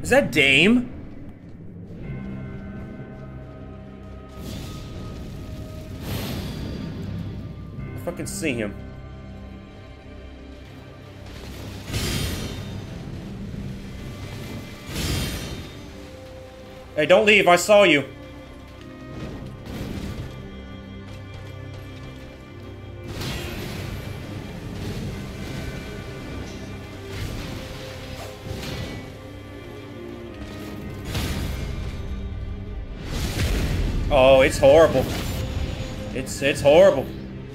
Is that Dame? I fucking see him. Hey, don't leave. I saw you. Oh, it's horrible. It's horrible.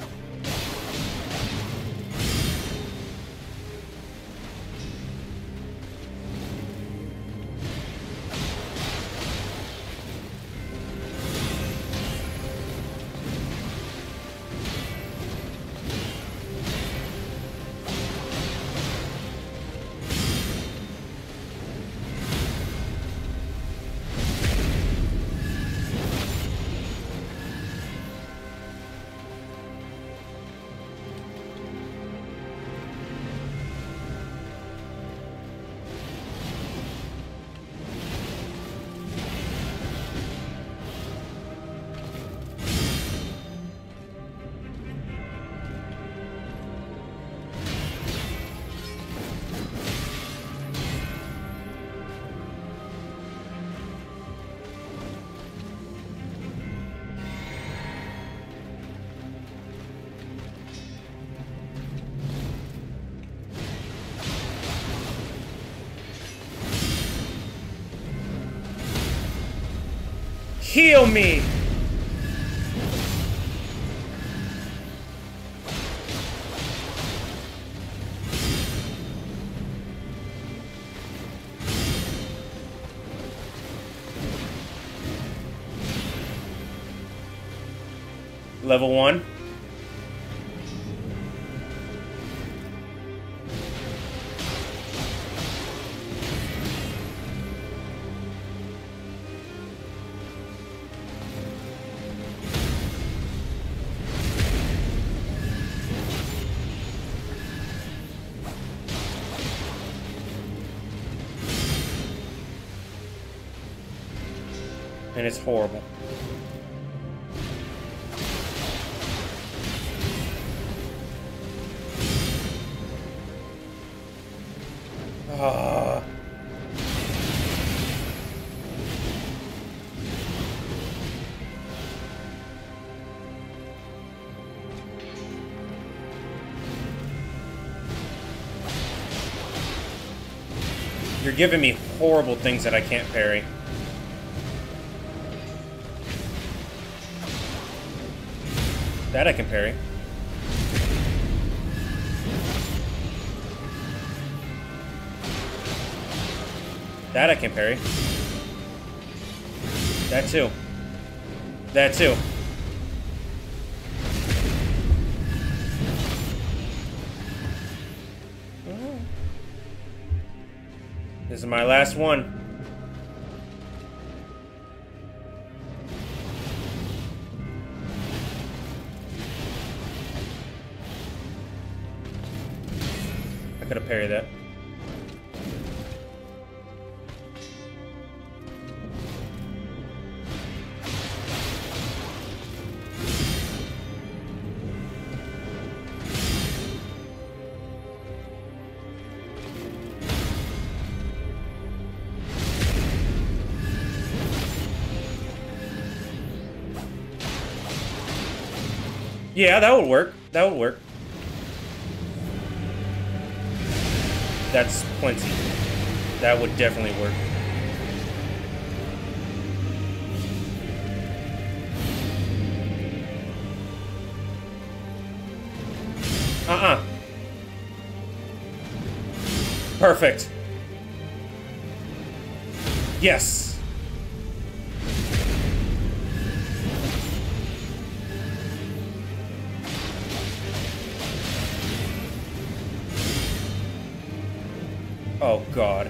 Heal me! Level 1. And it's horrible. Ah. You're giving me horrible things that I can't parry. That I can parry. That I can parry. That too. That too. This is my last one. I could have parried that. Yeah, that would work. That would work. That's plenty. That would definitely work. Perfect. Yes. Oh, God.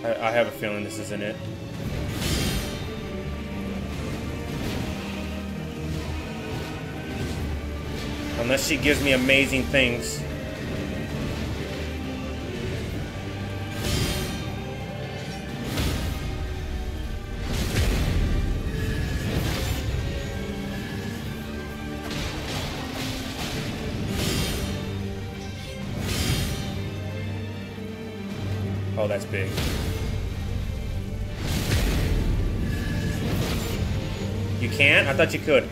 I have a feeling this isn't it. Unless she gives me amazing things. Oh, that's big. You can't? I thought you could.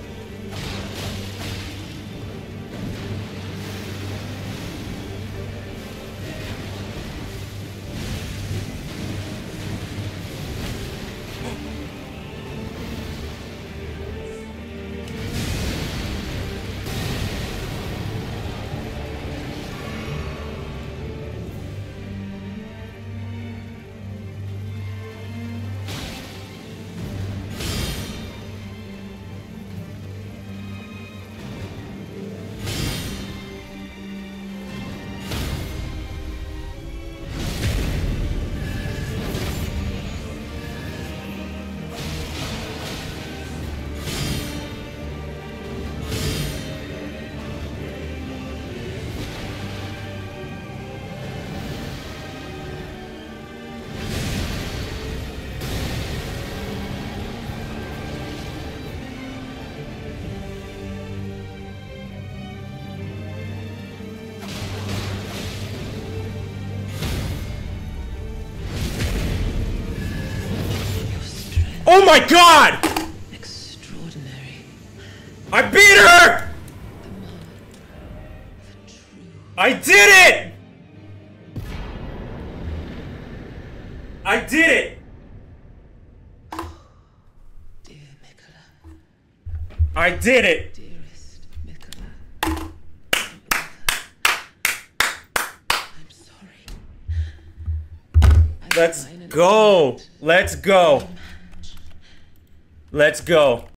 Oh my god! Extraordinary. I beat her! I did it! I did it! Dear Miquella. I did it! Dearest Miquella. I'm sorry. Let's go! Let's go! Let's go.